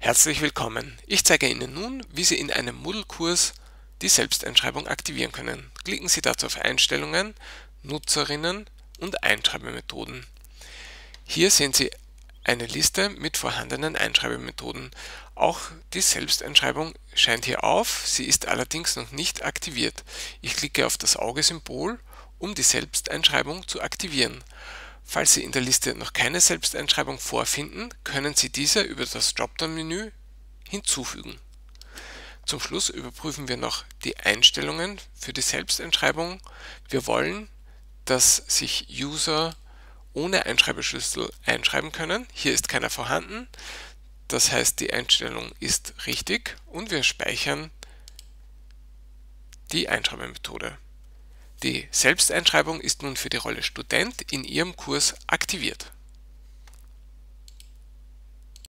Herzlich willkommen. Ich zeige Ihnen nun, wie Sie in einem Moodle-Kurs die Selbsteinschreibung aktivieren können. Klicken Sie dazu auf Einstellungen, Nutzerinnen und Einschreibemethoden. Hier sehen Sie eine Liste mit vorhandenen Einschreibemethoden. Auch die Selbsteinschreibung scheint hier auf, sie ist allerdings noch nicht aktiviert. Ich klicke auf das Auge-Symbol, um die Selbsteinschreibung zu aktivieren. Falls Sie in der Liste noch keine Selbsteinschreibung vorfinden, können Sie diese über das Dropdown-Menü hinzufügen. Zum Schluss überprüfen wir noch die Einstellungen für die Selbsteinschreibung. Wir wollen, dass sich User ohne Einschreibeschlüssel einschreiben können. Hier ist keiner vorhanden, das heißt, die Einstellung ist richtig und wir speichern die Einschreibemethode. Die Selbsteinschreibung ist nun für die Rolle Student in Ihrem Kurs aktiviert.